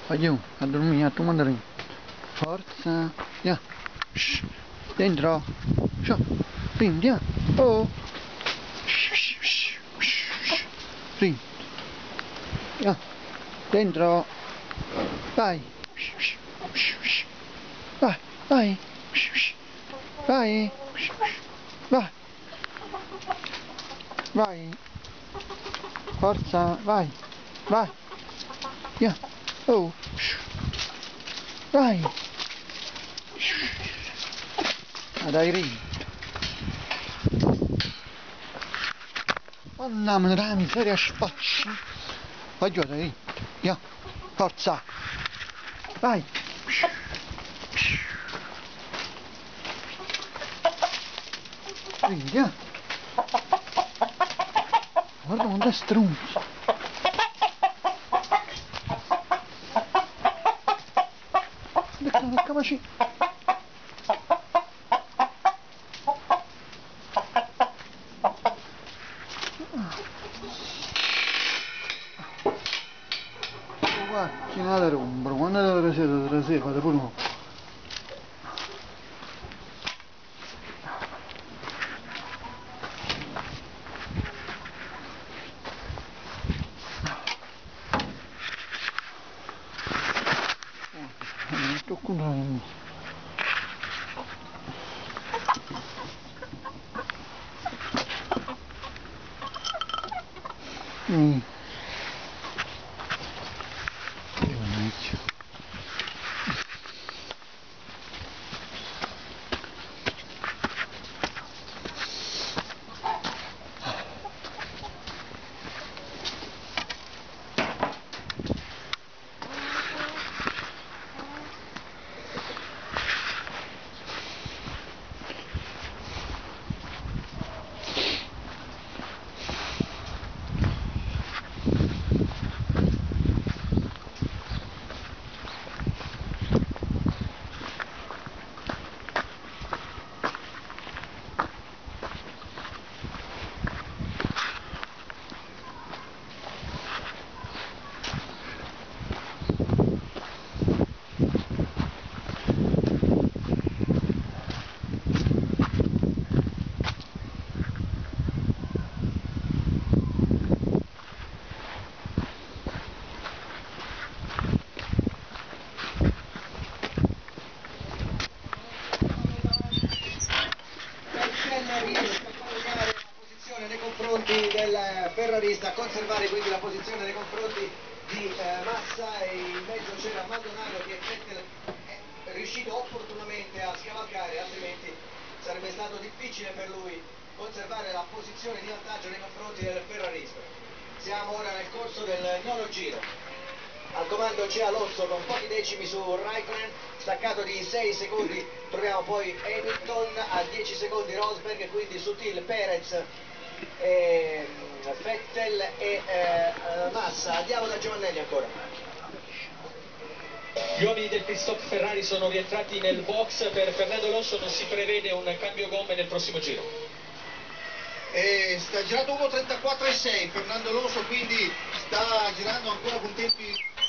giù, a dormire, a tu mandarin. Forza, via. Shh. Dentro. Shh. Rin, via. Oh. Shh, shh, shh, shh. Rin. Via. Dentro. Vai. Shh, shh, shh, shh. Vai, vai. Shh, shh. Vai. Shh, shh. Vai. Vai. Forza, vai. Vai. Via. Oh. Shh. Vai. Dai, Rin. Andiamo dalla miseria, spacci. Vai giù, dai, Rin. Via. Forza. Vai. Rin, via. Guarda quanto è stronzo. Leccamoci. Guarda, rombro, quando è la sera, fate pure un po'. Tocco un nei confronti del ferrarista, conservare quindi la posizione nei confronti di Massa, e in mezzo c'era Maldonado che è riuscito opportunamente a scavalcare, altrimenti sarebbe stato difficile per lui conservare la posizione di vantaggio nei confronti del ferrarista. Siamo ora nel corso del nono giro. Al comando c'è Alonso con pochi decimi su Raikkonen, staccato di 6 secondi troviamo poi Hamilton, a 10 secondi Rosberg, quindi Sutil, Perez, Vettel e Massa. Andiamo da Giovannelli ancora. Gli uomini del pit stop Ferrari sono rientrati nel box. Per Fernando Alonso non si prevede un cambio gomme nel prossimo giro. Sta girando 1.34,6, Fernando Alonso quindi sta girando ancora con tempi